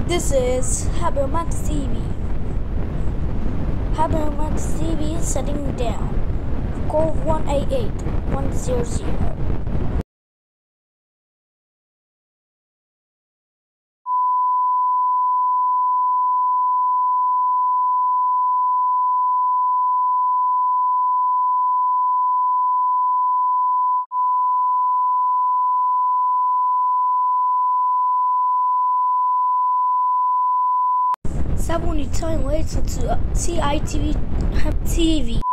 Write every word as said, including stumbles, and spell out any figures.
This is Habermax T V. Habermax T V setting down. Call one eight eight one zero zero. seventy time later to C I T V T V.